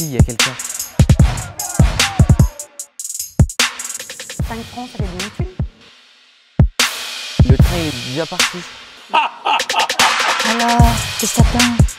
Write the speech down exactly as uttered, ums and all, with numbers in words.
ici, il y a quelqu'un. cinq francs, ça fait des thunes. Le train est déjà parti. Alors, qu'est-ce que t'attends?